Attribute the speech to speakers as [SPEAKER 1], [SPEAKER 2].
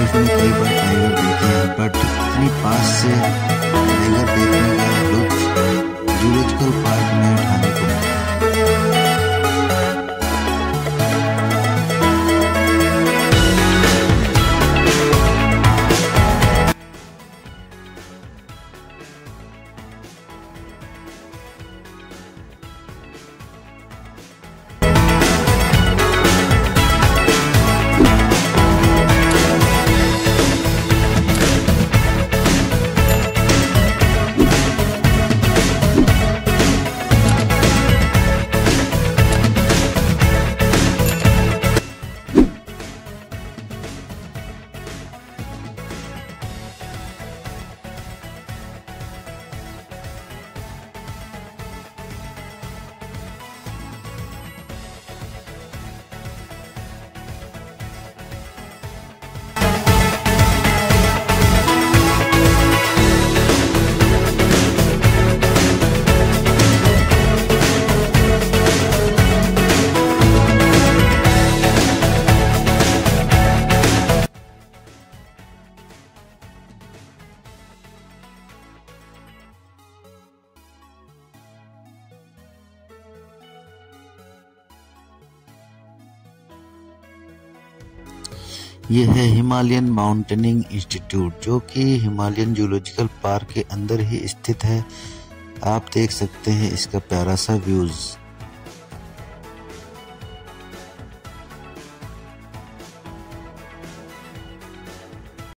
[SPEAKER 1] Life में कई बार tiger देखे हैं, बट इतनी पास से टाइगर देखने का लुत्फ जूलॉजिकल पार्क में उठाने को मिला। ये है हिमालयन माउंटेनिंग इंस्टीट्यूट, जो कि हिमालयन जूलॉजिकल पार्क के अंदर ही स्थित है। आप देख सकते हैं इसका प्यारा सा व्यूज़।